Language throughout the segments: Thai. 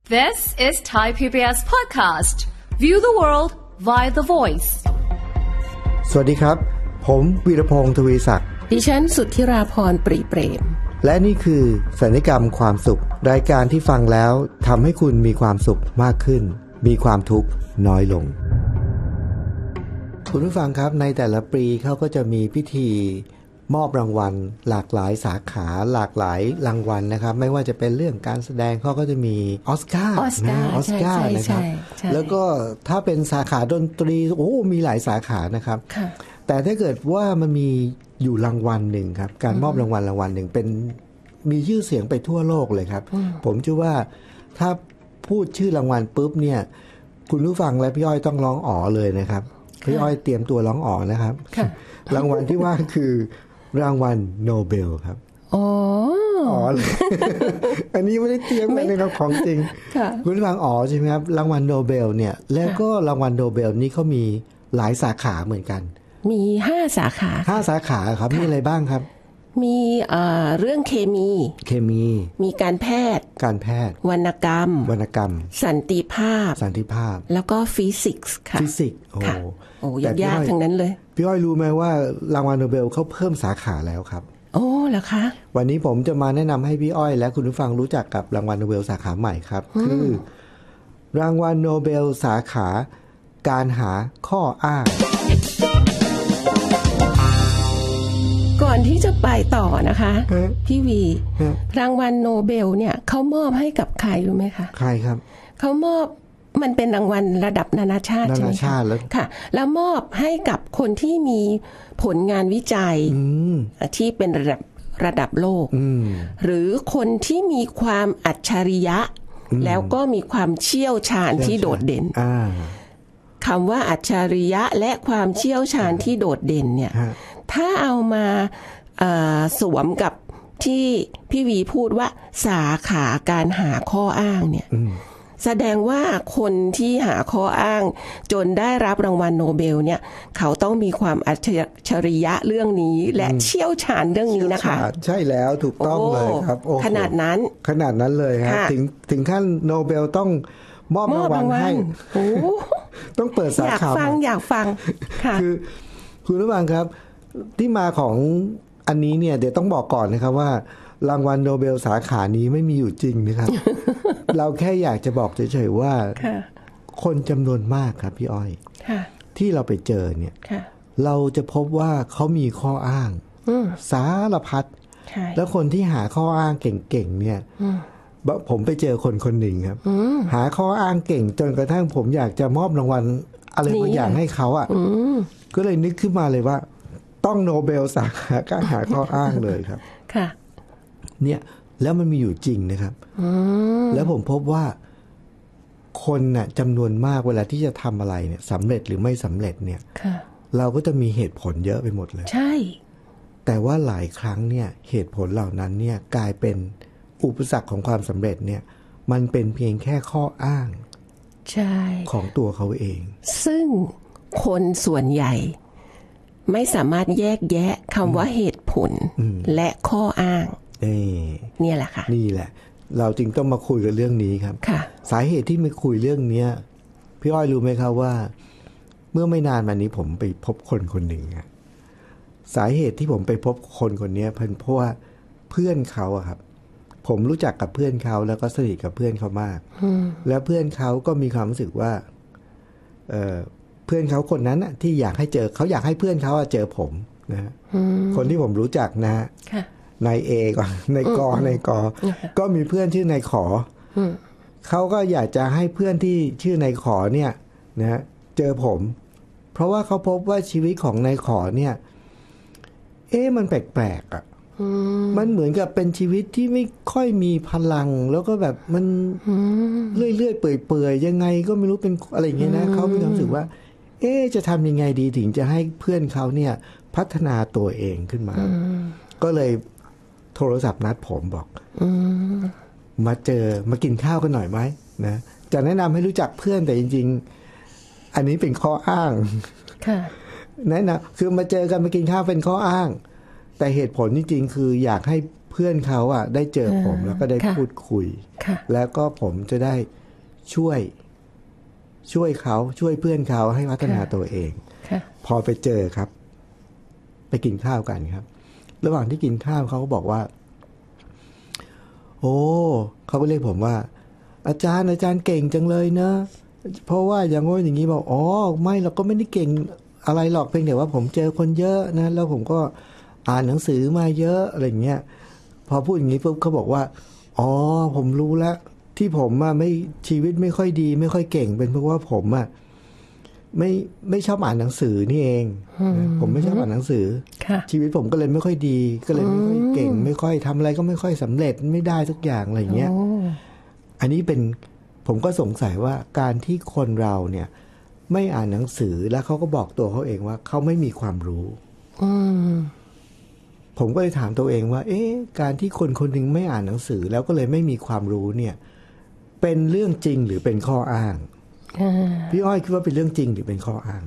This is Thai PBS podcast. View the world via the voice. สวัสดีครับผมวีรพงษ์ทวีศักดิ์ดิฉันสุทธิราพรปรีเปรมและนี่คือสัญญกรรมความสุขรายการที่ฟังแล้วทำให้คุณมีความสุขมากขึ้นมีความทุกข์น้อยลงคุณผู้ฟังครับในแต่ละปีเขาก็จะมีพิธีมอบรางวัลหลากหลายสาขาหลากหลายรางวัลนะครับไม่ว่าจะเป็นเรื่องการแสดงเขาก็จะมีออสการ์นะครับแล้วก็ถ้าเป็นสาขาดนตรีโอ้มีหลายสาขานะครับแต่ถ้าเกิดว่ามันมีอยู่รางวัลหนึ่งครับการมอบรางวัลหนึ่งเป็นมีชื่อเสียงไปทั่วโลกเลยครับผมเชื่อว่าถ้าพูดชื่อรางวัลปุ๊บเนี่ยคุณผู้ฟังและพี่อ้อยต้องร้องอ๋อเลยนะครับพี่อ้อยเตรียมตัวร้องอ๋อนะครับรางวัลที่ว่าคือรางวัลโนเบลครับอ๋อเลย อันนี้ไม่ได้เตรียมเลยนะครับของจริงคุณผู้ฟังอ๋อใช่ไหมครับรางวัลโนเบลเนี่ยแล้วก็รางวัลโนเบลนี้เขามีหลายสาขาเหมือนกันมี5 สาขา 5 สาขาครับมีอะไรบ้างครับมีเรื่องเคมีมีการแพทย์วรรณกรรมสันติภาพแล้วก็ฟิสิกส์ค่ะฟิสิกส์โอ้ยากทั้งนั้นเลยพี่อ้อยรู้ไหมว่ารางวัลโนเบลเขาเพิ่มสาขาแล้วครับโอ้เหรอคะวันนี้ผมจะมาแนะนำให้พี่อ้อยและคุณผู้ฟังรู้จักกับรางวัลโนเบลสาขาใหม่ครับคือรางวัลโนเบลสาขาการหาข้ออ้างก่อนที่จะไปต่อนะคะพี่วีรางวัลโนเบลเนี่ยเขามอบให้กับใครรู้ไหมคะใครครับเขามอบมันเป็นรางวัลระดับนานาชาติใช่ไหมคะค่ะแล้วมอบให้กับคนที่มีผลงานวิจัยที่เป็นระดับโลกหรือคนที่มีความอัจฉริยะแล้วก็มีความเชี่ยวชาญที่โดดเด่นคำว่าอัจฉริยะและความเชี่ยวชาญที่โดดเด่นเนี่ยถ้าเอามาสวมกับที่พี่วีพูดว่าสาขาการหาข้ออ้างเนี่ยแสดงว่าคนที่หาข้ออ้างจนได้รับรางวัลโนเบลเนี่ยเขาต้องมีความอัจฉริยะเรื่องนี้และเชี่ยวชาญเรื่องนี้นะคะใช่แล้วถูกต้องเลยครับขนาดนั้นเลยครับถึงขั้นโนเบลต้องมอบรางวัลให้ต้องเปิดสาขาอยากฟังค่ะคือคุณผู้ฟังครับที่มาของอันนี้เนี่ยเดี๋ยวต้องบอกก่อนนะครับว่ารางวัลโนเบลสาขานี้ไม่มีอยู่จริงนะครับ เราแค่อยากจะบอกเฉยๆว่าคนจำนวนมากครับพี่อ้อยที่เราไปเจอเนี่ยเราจะพบว่าเขามีข้ออ้างสารพัดแล้วคนที่หาข้ออ้างเก่งๆเนี่ยผมไปเจอคนหนึ่งครับหาข้ออ้างเก่งจนกระทั่งผมอยากจะมอบรางวัลอะไรบางอย่างให้เขาอ่ะก็เลยนึกขึ้นมาเลยว่าต้องโนเบลสาขาการหาข้ออ้างเลยครับค่ะเนี่ยแล้วมันมีอยู่จริงนะครับแล้วผมพบว่าคนน่ะจำนวนมากเวลาที่จะทำอะไรเนี่ยสำเร็จหรือไม่สำเร็จเนี่ยเราก็จะมีเหตุผลเยอะไปหมดเลยใช่แต่ว่าหลายครั้งเนี่ยเหตุผลเหล่านั้นเนี่ยกลายเป็นอุปสรรคของความสำเร็จเนี่ยมันเป็นเพียงแค่ข้ออ้างใช่ของตัวเขาเองซึ่งคนส่วนใหญ่ไม่สามารถแยกแยะคำว่าเหตุผลและข้ออ้างเนี่ยแหละค่ะนี่แหละเราจึงต้องมาคุยกันเรื่องนี้ครับสาเหตุที่มาคุยเรื่องนี้พี่อ้อยรู้ไหมครับว่าเมื่อไม่นานมานี้ผมไปพบคนหนึ่งสาเหตุที่ผมไปพบคนนี้เพราะว่าเพื่อนเขาอะครับผมรู้จักกับเพื่อนเขาแล้วก็สนิทกับเพื่อนเขามากแล้วเพื่อนเขาก็มีความรู้สึกว่าเพื่อนเขาคนนั้นที่อยากให้เจอเขาอยากให้เพื่อนเขาเจอผมนะคนที่ผมรู้จักนะนายเอก่อนนายกก็มีเพื่อนชื่อนายขอเขาก็อยากจะให้เพื่อนที่ชื่อนายขอเนี่ยนะเจอผมเพราะว่าเขาพบว่าชีวิตของนายขอเนี่ยมันแปลกๆอ่ะมันเหมือนกับเป็นชีวิตที่ไม่ค่อยมีพลังแล้วก็แบบมันเรื่อยๆเปื่อยๆยังไงก็ไม่รู้เป็นอะไรอย่างเงี้ยนะเขามีความรู้สึกว่าจะทำยังไงดีถึงจะให้เพื่อนเขาเนี่ยพัฒนาตัวเองขึ้นมาก็เลยโทรศัพท์นัดผมบอกมาเจอมากินข้าวกันหน่อยไหมนะจะแนะนำให้รู้จักเพื่อนแต่จริงๆอันนี้เป็นข้ออ้างแนะนำคือมาเจอกันมากินข้าวเป็นข้ออ้างแต่เหตุผลจริงๆคืออยากให้เพื่อนเขาอ่ะได้เจอผมแล้วก็ได้พูดคุยแล้วก็ผมจะได้ช่วยเขาช่วยเพื่อนเขาให้พัฒนาตัวเองพอไปเจอครับไปกินข้าวกันครับระหว่างที่กินข้าวเขาก็บอกว่าโอ้เขาก็เรียกผมว่าอาจารย์เก่งจังเลยนะเพราะว่าอย่างโน้นอย่างนี้บอกอ๋อไม่เราก็ไม่ได้เก่งอะไรหรอกเพียงแต่ว่าผมเจอคนเยอะนะแล้วผมก็อ่านหนังสือมาเยอะอะไรเงี้ยพอพูดอย่างนี้ปุ๊บเขาบอกว่าอ๋อผมรู้แล้วที่ผมไม่ชีวิตไม่ค่อยดีไม่ค่อยเก่งเป็นเพราะว่าผมไม่ชอบอ่านหนังสือนี่เองผมไม่ชอบอ่านหนังสือชีวิตผมก็เลยไม่ค่อยดีก็เลยไม่ค่อยเก่งไม่ค่อยทำอะไรก็ไม่ค่อยสำเร็จไม่ได้ทุกอย่างอะไรเงี้ยอันนี้เป็นผมก็สงสัยว่าการที่คนเราเนี่ยไม่อ่านหนังสือแล้วเขาก็บอกตัวเขาเองว่าเขาไม่มีความรู้ผมก็เลยถามตัวเองว่าการที่คนคนหนึ่งไม่อ่านหนังสือแล้วก็เลยไม่มีความรู้เนี่ยเป็นเรื่องจริงหรือเป็นข้ออ้างพี่อ้อยคิดว่าเป็นเรื่องจริงหรือเป็นข้ออ้าง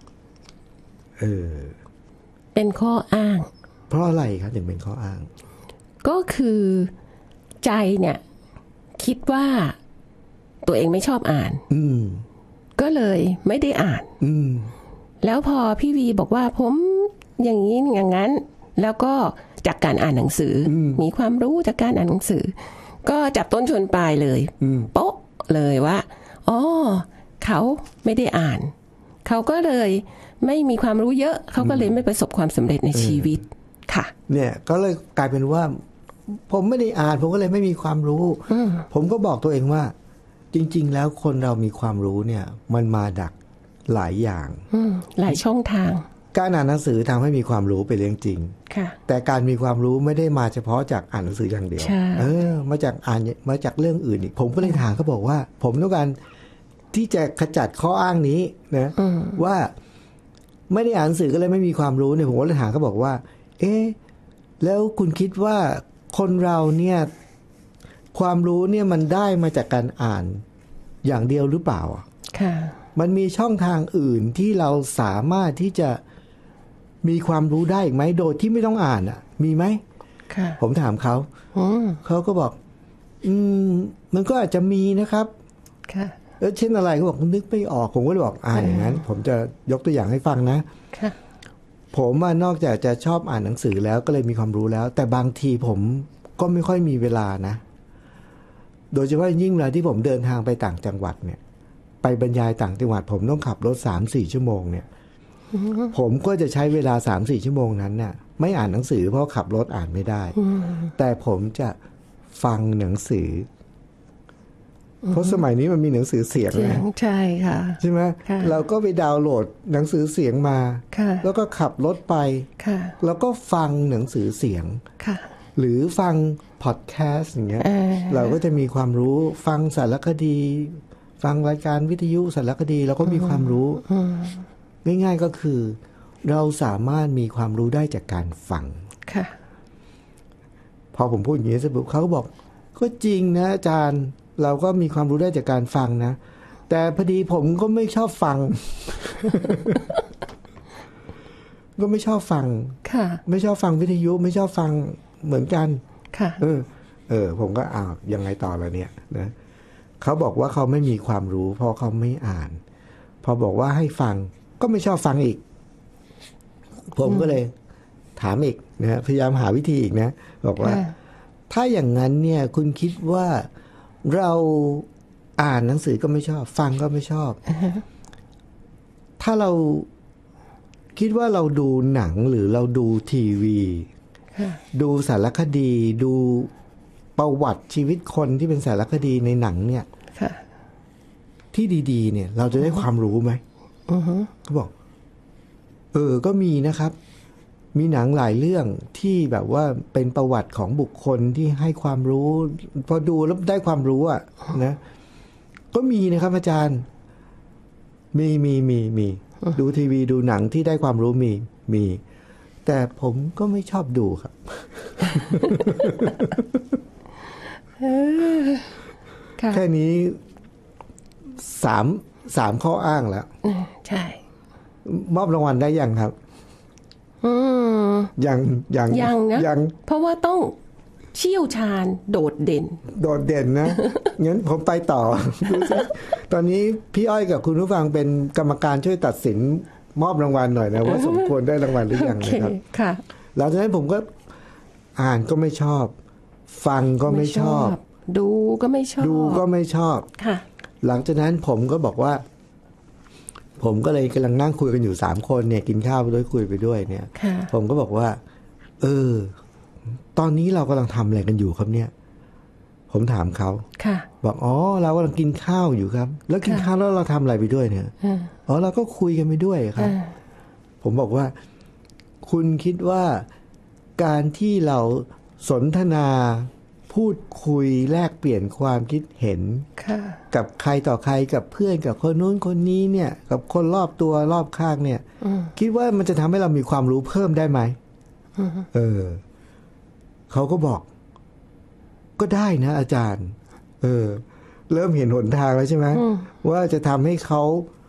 เป็นข้ออ้างเพราะอะไรครับถึงเป็นข้ออ้างก็คือใจเนี่ยคิดว่าตัวเองไม่ชอบอ่านก็เลยไม่ได้อ่านแล้วพอพี่วีบอกว่าผมอย่างนี้อย่างนั้นแล้วก็จากการอ่านหนังสือมีความรู้จากการอ่านหนังสือก็จับต้นชนปลายเลยโป๊ะเลยว่าอ๋อเขาไม่ได้อ่านเขาก็เลยไม่มีความรู้เยอะเขาก็เลยไม่ประสบความสำเร็จในชีวิตค่ะเนี่ยก็เลยกลายเป็นว่าผมไม่ได้อ่านผมก็เลยไม่มีความรู้ผมก็บอกตัวเองว่าจริงๆแล้วคนเรามีความรู้เนี่ยมันมาจากหลายอย่างหลายช่องทางการอ่านหนังสือทำให้มีความรู้เป็นเรื่องจริงแต่การมีความรู้ไม่ได้มาเฉพาะจากอ่านหนังสืออย่างเดียวมาจากเรื่องอื่นอีกผมก็เลยถามเขาบอกว่าผมต้องการที่จะขจัดข้ออ้างนี้นะว่าไม่ได้อ่านหนังสือก็เลยไม่มีความรู้เนี่ยผมก็เลยถามเขาบอกว่าแล้วคุณคิดว่าคนเราเนี่ยความรู้เนี่ยมันได้มาจากการอ่านอย่างเดียวหรือเปล่าค่ะมันมีช่องทางอื่นที่เราสามารถที่จะมีความรู้ได้อีกไหมโดยที่ไม่ต้องอ่านมีไหมผมถามเขาเขาก็บอกมันก็อาจจะมีนะครับแล้วเช่นอะไรเขาบอกนึกไม่ออกผมก็เลยบอกอย่างนั้นผมจะยกตัวอย่างให้ฟังนะผมนอกจากจะชอบอ่านหนังสือแล้วก็เลยมีความรู้แล้วแต่บางทีผมก็ไม่ค่อยมีเวลานะโดยเฉพาะยิ่งเวลาที่ผมเดินทางไปต่างจังหวัดเนี่ยไปบรรยายต่างจังหวัดผมต้องขับรถ 3-4 ชั่วโมงเนี่ยผมก็จะใช้เวลา 3-4 ชั่วโมงนั้นน่ะไม่อ่านหนังสือเพราะขับรถอ่านไม่ได้แต่ผมจะฟังหนังสือเพราะสมัยนี้มันมีหนังสือเสียงนะใช่ค่ะใช่ไหมเราก็ไปดาวน์โหลดหนังสือเสียงมาแล้วก็ขับรถไปแล้วก็ฟังหนังสือเสียงหรือฟังพอดแคสต์อย่างเงี้ยเราก็จะมีความรู้ฟังสารคดีฟังรายการวิทยุสารคดีเราก็มีความรู้ง่ายๆก็คือเราสามารถมีความรู้ได้จากการฟังพอผมพูดอย่างนี้เสร็จปุ๊บเขาก็บอกก็จริงนะอาจารย์เราก็มีความรู้ได้จากการฟังนะแต่พอดีผมก็ไม่ชอบฟัง ก็ไม่ชอบฟังไม่ชอบฟังวิทยุไม่ชอบฟังเหมือนกันผมก็ยังไงต่อละเนี่ยนะเขาบอกว่าเขาไม่มีความรู้เพราะเขาไม่อ่านพอบอกว่าให้ฟังก็ไม่ชอบฟังอีกผมก็เลยถามอีกนะพยายามหาวิธีอีกนะบอกว่าถ้าอย่างนั้นเนี่ยคุณคิดว่าเราอ่านหนังสือก็ไม่ชอบฟังก็ไม่ชอบ ถ้าเราคิดว่าเราดูหนังหรือเราดูทีวีดูสารคดีดูประวัติชีวิตคนที่เป็นสารคดีในหนังเนี่ยที่ดีๆเนี่ยเราจะได้ความรู้ไหมเขาบอกก็มีนะครับมีหนังหลายเรื่องที่แบบว่าเป็นประวัติของบุคคลที่ให้ความรู้พอดูแล้วได้ความรู้นะก็มีนะครับอาจารย์มีดูทีวีดูหนังที่ได้ความรู้มีแต่ผมก็ไม่ชอบดูครับ แค่นี้3ข้ออ้างแล้วใช่มอบรางวัลได้ยังครับยังเพราะว่าต้องเชี่ยวชาญโดดเด่นนะ งั้นผมไปต่อ ดูสิตอนนี้พี่อ้อยกับคุณผู้ฟังเป็นกรรมการช่วยตัดสินมอบรางวัลหน่อยนะว่าสมควรได้รางวัลหรือยังนะครับค่ะหลังจากนั้นผมก็อ่านก็ไม่ชอบฟังก็ไม่ชอบดูก็ไม่ชอบค่ะหลังจากนั้นผมก็บอกว่าผมก็เลยกำลังนั่งคุยกันอยู่3 คนเนี่ยกินข้าวไปด้วยคุยไปด้วยเนี่ยผมก็บอกว่าตอนนี้เรากำลังทำอะไรกันอยู่ครับเนี่ยผมถามเขาบอกอ๋อเรากำลังกินข้าวอยู่ครับแล้วกินข้าวแล้วเราทำอะไรไปด้วยเนี่ยอ๋อเราก็คุยกันไปด้วยครับผมบอกว่าคุณคิดว่าการที่เราสนทนาพูดคุยแลกเปลี่ยนความคิดเห็นกับใครต่อใครกับเพื่อนกับคนนู้นคนนี้เนี่ยกับคนรอบตัวรอบข้างเนี่ยคิดว่ามันจะทำให้เรามีความรู้เพิ่มได้ไหมเขาก็บอกก็ได้นะอาจารย์เริ่มเห็นหนทางแล้วใช่ไหมว่าจะทำให้เขา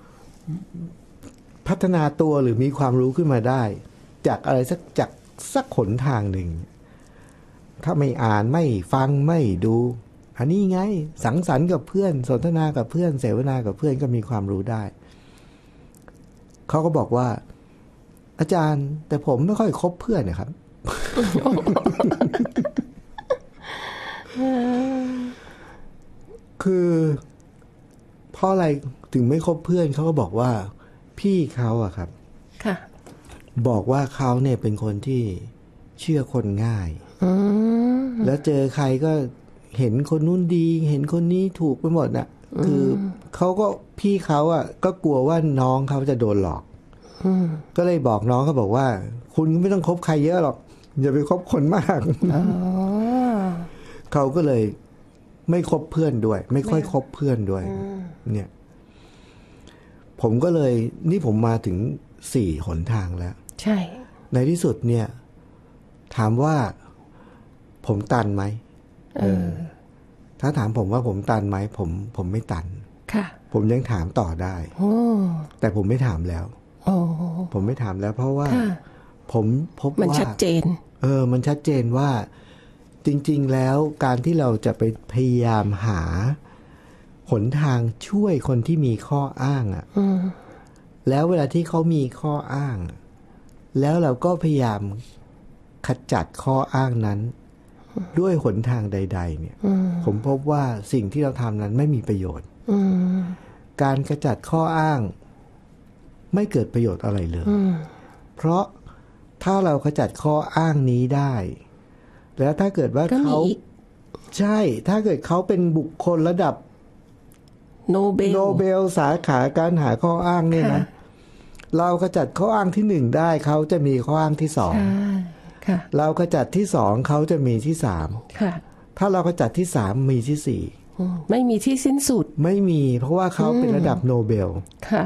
พัฒนาตัวหรือมีความรู้ขึ้นมาได้จากอะไรสักหนทางหนึ่งถ้าไม่อ่านไม่ฟังไม่ดูอันนี้ไงสังสรรค์กับเพื่อนสนทนากับเพื่อนเสวนากับเพื่อนก็มีความรู้ได้เขาก็บอกว่าอาจารย์แต่ผมไม่ค่อยคบเพื่อนนะครับ คือเพราะอะไรถึงไม่คบเพื่อนเขาก็บอกว่าพี่เขาอะครับบอกว่าเขาเนี่ยเป็นคนที่เชื่อคนง่ายแล้วเจอใครก็เห็นคนนู้นดีเห็นคนนี้ถูกไปหมดน่ะคือเขาก็พี่เขาอ่ะก็กลัวว่าน้องเขาจะโดนหลอกก็เลยบอกน้องเขาบอกว่าคุณไม่ต้องคบใครเยอะหรอกอย่าไปคบคนมากเขาก็เลยไม่คบเพื่อนด้วยไม่ค่อยคบเพื่อนด้วยเนี่ยผมก็เลยนี่ผมมาถึง4 หนทางแล้วใช่ในที่สุดเนี่ยถามว่าผมตันไหมถ้าถามผมว่าผมตันไหมผมไม่ตันผมยังถามต่อได้แต่ผมไม่ถามแล้วผมไม่ถามแล้วเพราะว่าผมพบว่ามันชัดเจนมันชัดเจนว่าจริงๆแล้วการที่เราจะไปพยายามหาหนทางช่วยคนที่มีข้ออ้างอ่ะแล้วเวลาที่เขามีข้ออ้างแล้วเราก็พยายามขจัดข้ออ้างนั้นด้วยหนทางใดๆเนี่ยผมพบว่าสิ่งที่เราทำนั้นไม่มีประโยชน์การขจัดข้ออ้างไม่เกิดประโยชน์อะไรเลยเพราะถ้าเราขจัดข้ออ้างนี้ได้แล้วถ้าเกิดว่าเขาใช่ถ้าเกิดเขาเป็นบุคคลระดับโนเบลสาขาการหาข้ออ้างเนี่ยนะเราขจัดข้ออ้างที่1ได้เขาจะมีข้ออ้างที่2เราขจัดที่2เขาจะมีที่3ถ้าเราขจัดที่3มีที่4 ไม่มีที่สิ้นสุดไม่มีเพราะว่าเขาเป็นระดับโนเบลค่ะ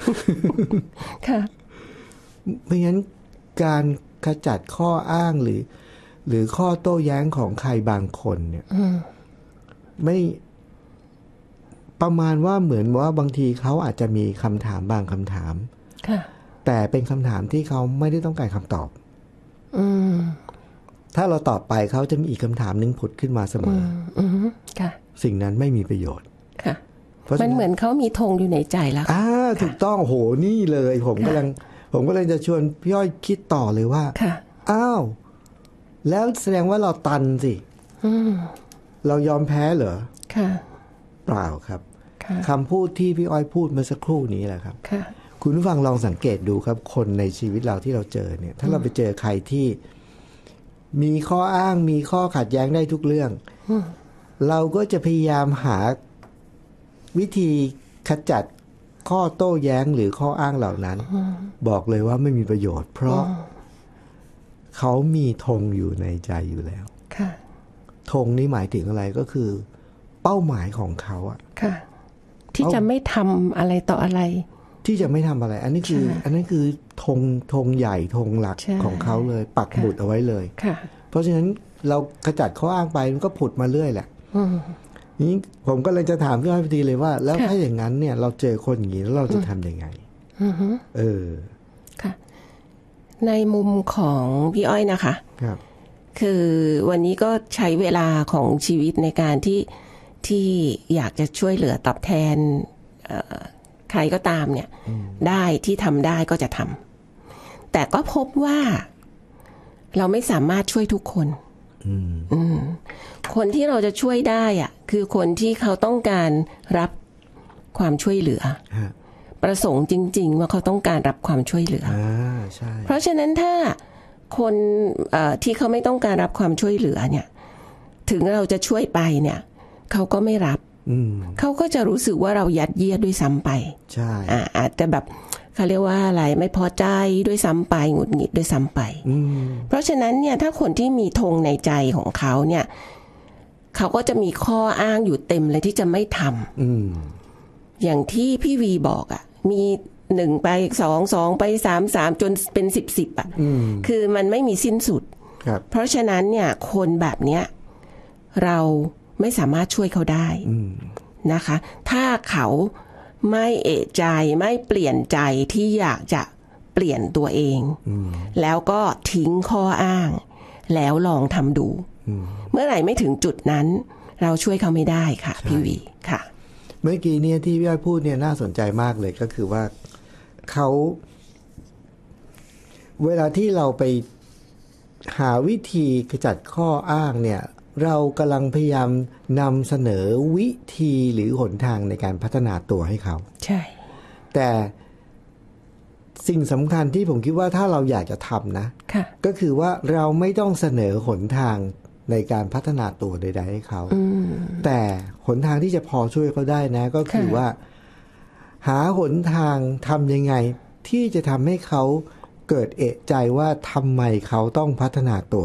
เพราะฉะนั้นการขจัดข้ออ้างหรือข้อโต้แย้งของใครบางคนเนี่ยไม่ประมาณว่าเหมือนว่าบางทีเขาอาจจะมีคำถามบางคำถามแต่เป็นคำถามที่เขาไม่ได้ต้องการคำตอบถ้าเราตอบไปเขาจะมีอีกคำถามนึงผุดขึ้นมาเสมอสิ่งนั้นไม่มีประโยชน์มันเหมือนเขามีธงอยู่ในใจแล้วถูกต้องโหนี่เลยผมก็เลยจะชวนพี่อ้อยคิดต่อเลยว่าอ้าวแล้วแสดงว่าเราตันสิเรายอมแพ้เหรอเปล่าครับคำพูดที่พี่อ้อยพูดเมื่อสักครู่นี้แหละครับคุณผู้ฟังลองสังเกตดูครับคนในชีวิตเราที่เราเจอเนี่ยถ้าเราไปเจอใครที่มีข้ออ้างมีข้อขัดแย้งได้ทุกเรื่องเราก็จะพยายามหาวิธีขจัดข้อโต้แย้งหรือข้ออ้างเหล่านั้นบอกเลยว่าไม่มีประโยชน์เพราะเขามีธงอยู่ในใจอยู่แล้วธงนี้หมายถึงอะไรก็คือเป้าหมายของเขาอะที่จะไม่ทำอะไรต่ออะไรที่จะไม่ทำอะไรอันนี้คือธงใหญ่ธงหลักของเขาเลยปักหมุดเอาไว้เลยเพราะฉะนั้นเราขจัดข้ออ้างไปมันก็ผุดมาเรื่อยแหละนี้ผมก็เลยจะถามพี่อ้อยพอดีเลยว่าแล้วถ้าอย่างนั้นเนี่ยเราเจอคนอย่างนี้แล้วเราจะทำยังไงค่ะในมุมของพี่อ้อยนะคะคือวันนี้ก็ใช้เวลาของชีวิตในการที่อยากจะช่วยเหลือตอบแทนใครก็ตามเนี่ยได้ที่ทำได้ก็จะทำแต่ก็พบว่าเราไม่สามารถช่วยทุกคนคนที่เราจะช่วยได้อะคือคนที่เขาต้องการรับความช่วยเหลือประสงค์จริงๆว่าเขาต้องการรับความช่วยเหลือใช่เพราะฉะนั้นถ้าคนที่เขาไม่ต้องการรับความช่วยเหลือเนี่ยถึงเราจะช่วยไปเนี่ยเขาก็ไม่รับเขาก็จะรู้สึกว่าเรายัดเยียดด้วยซ้ำไปใช่อาจจะแบบเขาเรียกว่าอะไรไม่พอใจด้วยซ้ำไปหงุดหงิดด้วยซ้ำไปเพราะฉะนั้นเนี่ยถ้าคนที่มีธงในใจของเขาเนี่ยเขาก็จะมีข้ออ้างอยู่เต็มเลยที่จะไม่ทำอย่างที่พี่วีบอกอ่ะมี1ไป2ไป3จนเป็น10อ่ะคือมันไม่มีสิ้นสุดเพราะฉะนั้นเนี่ยคนแบบเนี้ยเราไม่สามารถช่วยเขาได้นะคะถ้าเขาไม่เอะใจไม่เปลี่ยนใจที่อยากจะเปลี่ยนตัวเองแล้วก็ทิ้งข้ออ้างแล้วลองทำดูเมื่อไหร่ไม่ถึงจุดนั้นเราช่วยเขาไม่ได้ค่ะพี่วีค่ะเมื่อกี้เนี่ยที่พี่อ้อยพูดเนี่ยน่าสนใจมากเลยก็คือว่าเขาเวลาที่เราไปหาวิธีขจัดข้ออ้างเนี่ยเรากำลังพยายามนำเสนอวิธีหรือหนทางในการพัฒนาตัวให้เขาใช่แต่สิ่งสำคัญที่ผมคิดว่าถ้าเราอยากจะทำนะก็คือว่าเราไม่ต้องเสนอหนทางในการพัฒนาตัวใดๆให้เขาแต่หนทางที่จะพอช่วยเขาได้นะก็คือว่าหาหนทางทำยังไงที่จะทำให้เขาเกิดเอะใจว่าทำไมเขาต้องพัฒนาตัว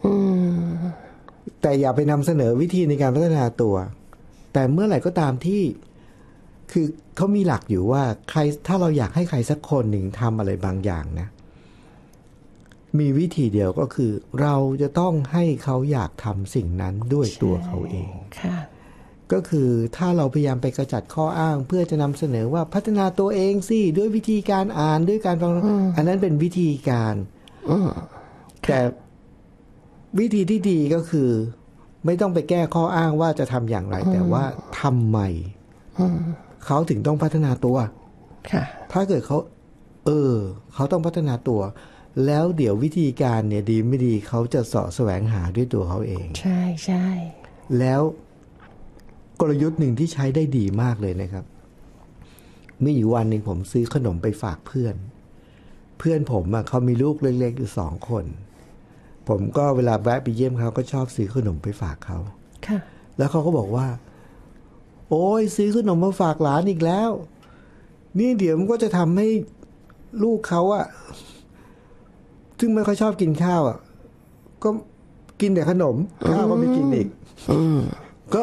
แต่อย่าไปนำเสนอวิธีในการพัฒนาตัวแต่เมื่อไหร่ก็ตามที่คือเขามีหลักอยู่ว่าใครถ้าเราอยากให้ใครสักคนหนึ่งทำอะไรบางอย่างนะมีวิธีเดียวก็คือเราจะต้องให้เขาอยากทำสิ่งนั้นด้วยตัวเขาเองก็คือถ้าเราพยายามไปกระจัดข้ออ้างเพื่อจะนำเสนอว่าพัฒนาตัวเองสิด้วยวิธีการอ่านด้วยการฟังอันนั้นเป็นวิธีการแต่วิธีที่ดีก็คือไม่ต้องไปแก้ข้ออ้างว่าจะทำอย่างไรแต่ว่าทำไมเขาถึงต้องพัฒนาตัวถ้าเกิดเขาต้องพัฒนาตัวแล้วเดี๋ยววิธีการเนี่ยดีไม่ดีเขาจะเสาะแสวงหาด้วยตัวเขาเองใช่ใช่แล้วกลยุทธ์หนึ่งที่ใช้ได้ดีมากเลยนะครับมีอยู่วันหนึ่งผมซื้อขนมไปฝากเพื่อนผมเขามีลูกเล็กๆอยู่2 คนผมก็เวลาแวะไปเยี่ยมเขาก็ชอบซื้อขนมไปฝากเขาแล้วเขาก็บอกว่าโอ้ยซื้อขนมมาฝากหลานอีกแล้วนี่เดี๋ยวมันก็จะทำให้ลูกเขาซึ่งไม่ค่อยชอบกินข้าวก็กินแต่ขนมข้าวก็ไม่กินอีกก็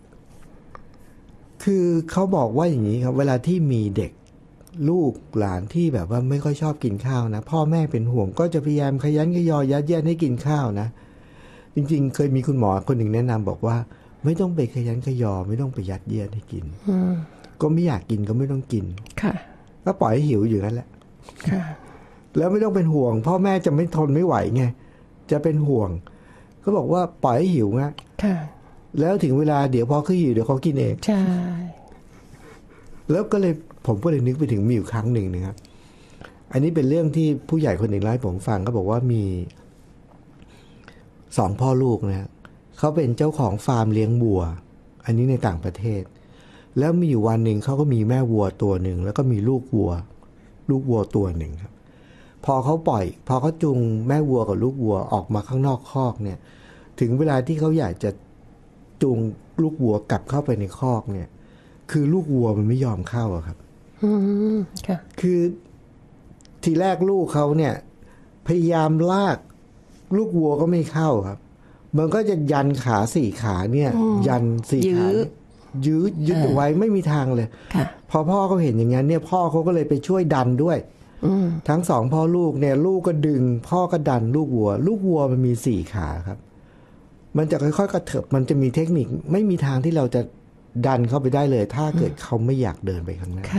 คือเขาบอกว่าอย่างนี้ครับเวลาที่มีเด็กลูกหลานที่แบบว่าไม่ค่อยชอบกินข้าวนะพ่อแม่เป็นห่วงก็จะพยายามขยันขยอยัดเยียดให้กินข้าวนะจริงๆเคยมีคุณหมอคนหนึ่งแนะนำบอกว่าไม่ต้องไปขยันขยอไม่ต้องไปยัดเยียดให้กินก็ไม่อยากกินก็ไม่ต้องกินก็ปล่อยให้หิวอยู่นั่นแหละแล้วไม่ต้องเป็นห่วงพ่อแม่จะไม่ทนไม่ไหวไงจะเป็นห่วงก็บอกว่าปล่อยให้หิวนะแล้วถึงเวลาเดี๋ยวพอเขาหิวเดี๋ยวเขากินเองใช่แล้วก็เลยผมก็เลยนึกไปถึงมีอยู่ครั้งหนึ่งนะครับอันนี้เป็นเรื่องที่ผู้ใหญ่คนหนึ่งเล่าให้ผมฟังเขาบอกว่ามี2 พ่อลูกนะเขาเป็นเจ้าของฟาร์มเลี้ยงวัวอันนี้ในต่างประเทศแล้วมีอยู่วันหนึ่งเขาก็มีแม่วัวตัวหนึ่งแล้วก็มีลูกวัวตัวหนึ่งครับพอเขาจูงแม่วัวกับลูกวัวออกมาข้างนอกคอกเนี่ยถึงเวลาที่เขาอยากจะจูงลูกวัวกลับเข้าไปในคอกเนี่ยคือลูกวัวมันไม่ยอมเข้าครับคือทีแรกลูกเขาเนี่ยพยายามลากลูกวัวก็ไม่เข้าครับมันก็จะยันขา4 ขาเนี่ยยัน4 ขายืดไว้ไม่มีทางเลยพอพ่อเขาเห็นอย่างนั้นเนี่ยพ่อเขาก็เลยไปช่วยดันด้วยทั้ง2 พ่อลูกเนี่ยลูกก็ดึงพ่อก็ดันลูกวัวมันมี4 ขาครับมันจะค่อยๆกระเถิบมันจะมีเทคนิคไม่มีทางที่เราจะดันเข้าไปได้เลยถ้าเกิดเขาไม่อยากเดินไปข้างหน้า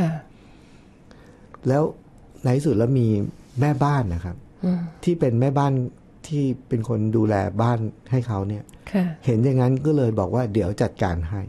แล้วในที่สุดแล้วมีแม่บ้านนะครับที่เป็นแม่บ้านที่เป็นคนดูแลบ้านให้เขาเนี่ยเห็นอย่างนั้นก็เลยบอกว่าเดี๋ยวจัดการให้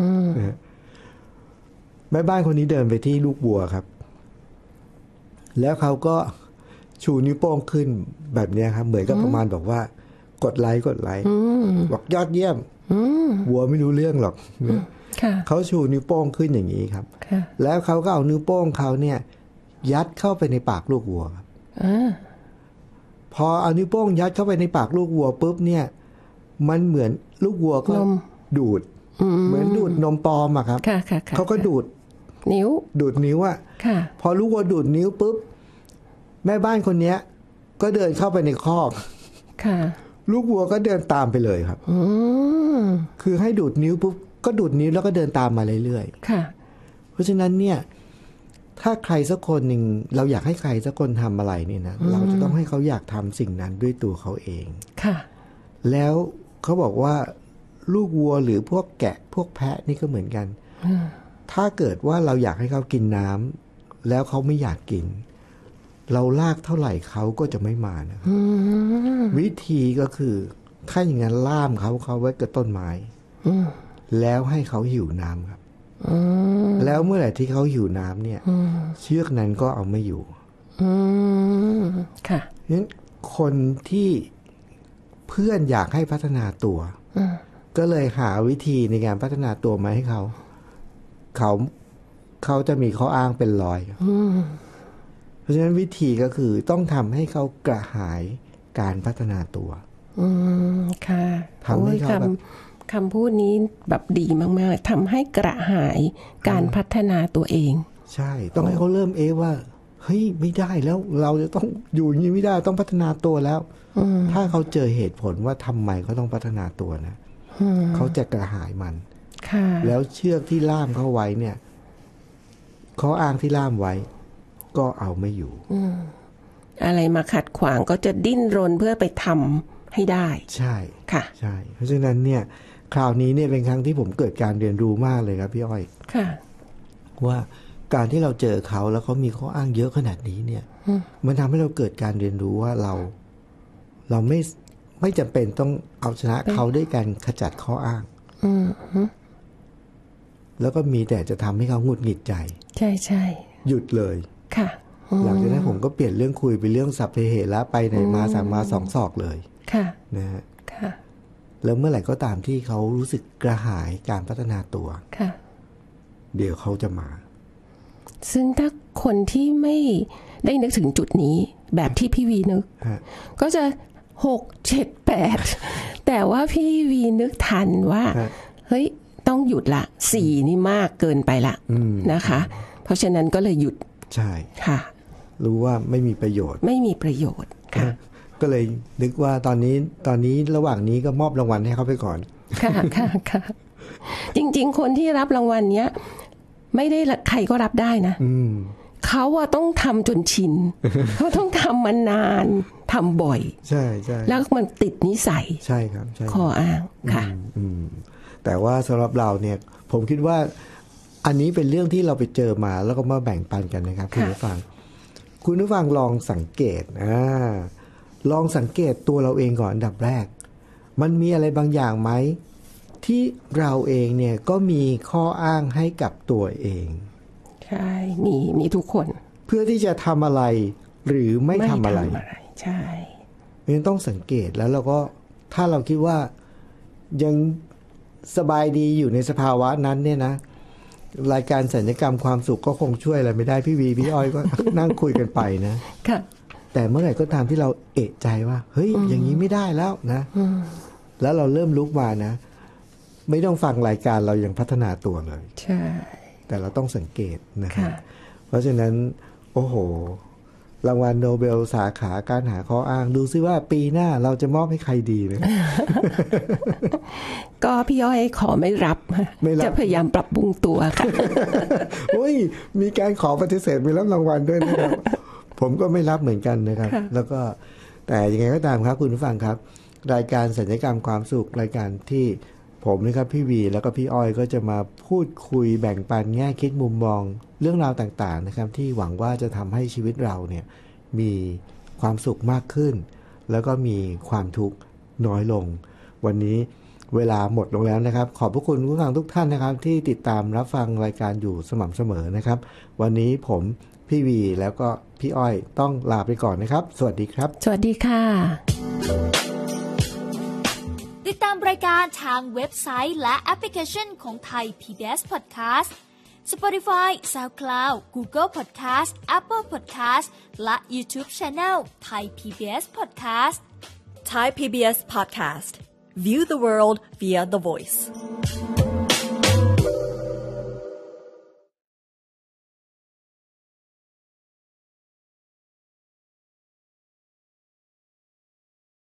แม่บ้านคนนี้เดินไปที่ลูกวัวครับแล้วเขาก็ชูนิ้วโป้งขึ้นแบบนี้ครับเหมือนกับประมาณบอกว่ากดไลค์บอกยอดเยี่ยมวัวไม่รู้เรื่องหรอกเขาชูนิ้วโป้งขึ้นอย่างนี้ครับแล้วเขาก็เอานิ้วโป้งเขาเนี่ยยัดเข้าไปในปากลูกวัวครับพอเอานิ้วโป้งยัดเข้าไปในปากลูกวัวปุ๊บเนี่ยมันเหมือนลูกวัวก็ดูดเหมือนดูดนมปลอมอะครับเขาก็ดูดนิ้วอะพอลูกวัวดูดนิ้วปุ๊บแม่บ้านคนนี้ก็เดินเข้าไปในคอกลูกวัวก็เดินตามไปเลยครับคือให้ดูดนิ้วปุ๊บก็ดูดนิ้วแล้วก็เดินตามมาเรื่อยๆเพราะฉะนั้นเนี่ยถ้าใครสักคนหนึ่งเราอยากให้ใครสักคนทำอะไรเนี่ยนะเราจะต้องให้เขาอยากทำสิ่งนั้นด้วยตัวเขาเองแล้วเขาบอกว่าลูกวัวหรือพวกแกะพวกแพะนี่ก็เหมือนกันถ้าเกิดว่าเราอยากให้เขากินน้ำแล้วเขาไม่อยากกินเราลากเท่าไหร่เขาก็จะไม่มานะวิธีก็คือถ้าอย่างนั้นล่ามเขาไว้กับต้นไม้แล้วให้เขาหิวน้ำครับแล้วเมื่อไหร่ที่เขาหิวน้ำเนี่ยเชือกนั้นก็เอาไม่อยู่ค่ะเพราะฉะนั้นคนที่เพื่อนอยากให้พัฒนาตัวก็เลยหาวิธีในการพัฒนาตัวมาให้เขาจะมีข้ออ้างเป็นรอยเพราะฉะนั้นวิธีก็คือต้องทำให้เขากระหายการพัฒนาตัวค่ะทำให้เขาคำพูดนี้แบบดีมากๆทำให้กระหายการพัฒนาตัวเองใช่ต้องให้เขาเริ่มว่าเฮ้ยไม่ได้แล้วเราจะต้องอยู่อย่างนี้ไม่ได้ต้องพัฒนาตัวแล้วถ้าเขาเจอเหตุผลว่าทำไมเขาต้องพัฒนาตัวนะเขาจะกระหายมันแล้วเชือกที่ล่ามเขาไว้เนี่ยข้ออ้างที่ล่ามไว้ก็เอาไม่อยู่อะไรมาขัดขวางก็จะดิ้นรนเพื่อไปทำให้ได้ใช่ค่ะใช่เพราะฉะนั้นเนี่ยคราวนี้เนี่ยเป็นครั้งที่ผมเกิดการเรียนรู้มากเลยครับพี่อ้อยค่ะว่าการที่เราเจอเขาแล้วเขามีข้ออ้างเยอะขนาดนี้เนี่ยมันทำให้เราเกิดการเรียนรู้ว่าเราไม่จำเป็นต้องเอาชนะเขาด้วยการขจัดข้ออ้างแล้วก็มีแต่จะทำให้เขาหงุดหงิดใจใช่ใช่หยุดเลยค่ะหลังจากนั้นผมก็เปลี่ยนเรื่องคุยไปเรื่องสัพเพเหระไปไหนมาสามมาสองศอกเลยค่ะนะฮะค่ะแล้วเมื่อไหร่ก็ตามที่เขารู้สึกกระหายการพัฒนาตัวค่ะเดี๋ยวเขาจะมาซึ่งถ้าคนที่ไม่ได้นึกถึงจุดนี้แบบที่พี่วีนึกก็จะ6 7 8แต่ว่าพี่วีนึกทันว่าเฮ้ยต้องหยุดละ4นี่มากเกินไปละนะคะเพราะฉะนั้นก็เลยหยุดใช่ค่ะรู้ว่าไม่มีประโยชน์ค่ะก็เลยนึกว่าตอนนี้ระหว่างนี้ก็มอบรางวัลให้เขาไปก่อนค่ะจริงๆคนที่รับรางวัลเนี้ยไม่ได้ใครก็รับได้นะเขาว่าต้องทำจนชินเขาต้องทำมานานทำบ่อยใช่ใช่แล้วมันติดนิสัยใช่ครับใช่ข้ออ้างค่ะแต่ว่าสำหรับเราเนี่ยผมคิดว่าอันนี้เป็นเรื่องที่เราไปเจอมาแล้วก็มาแบ่งปันกันนะครับคุณผู้ฟังลองสังเกตลองสังเกตตัวเราเองก่อนอันดับแรกมันมีอะไรบางอย่างไหมที่เราเองเนี่ยก็มีข้ออ้างให้กับตัวเองใช่มีทุกคนเพื่อที่จะทำอะไรหรือไม่ทำอะไรใช่มันต้องสังเกตแล้วเราก็ถ้าเราคิดว่ายังสบายดีอยู่ในสภาวะนั้นเนี่ยนะรายการสัญญกรรมความสุขก็คงช่วยอะไรไม่ได้พี่วีพี่อ้อยก็ นั่งคุยกันไปนะค่ะแต่เมื่อไหร่ก็ตามที่เราเอะใจว่าเฮ้ยอย่างนี้ไม่ได้แล้วนะแล้วเราเริ่มลุกมานะไม่ต้องฟังรายการเรายังพัฒนาตัวเลยใช่แต่เราต้องสังเกตนะครับเพราะฉะนั้นโอ้โหรางวัลโนเบลสาขาการหาข้ออ้างดูซิว่าปีหน้าเราจะมอบให้ใครดีนะก็พี่ย้อยขอไม่รับจะพยายามปรับปรุงตัวค่ะอุ้ยมีการขอปฏิเสธไปรับรางวัลด้วยนะครับ ผมก็ไม่รับเหมือนกันนะครับแล้วก็แต่ยังไงก็ตามครับคุณผู้ฟังครับรายการสัญญกรรมความสุขรายการที่ผมนะครับพี่วีแล้วก็พี่อ้อยก็จะมาพูดคุยแบ่งปันแง่คิดมุมมองเรื่องราวต่างๆนะครับที่หวังว่าจะทำให้ชีวิตเราเนี่ยมีความสุขมากขึ้นแล้วก็มีความทุกข์น้อยลงวันนี้เวลาหมดลงแล้วนะครับขอบพระคุณผู้ฟังทุกท่านนะครับที่ติดตามรับฟังรายการอยู่สม่ำเสมอนะครับวันนี้ผมพี่วีแล้วก็พี่อ้อยต้องลาไปก่อนนะครับสวัสดีครับสวัสดีค่ะติดตามรายการทางเว็บไซต์และแอปพลิเคชันของไทย PBS Podcast Spotify, SoundCloud, Google Podcast, Apple Podcast และ YouTube Channel Thai PBS Podcast Thai PBS Podcast View the world via the voice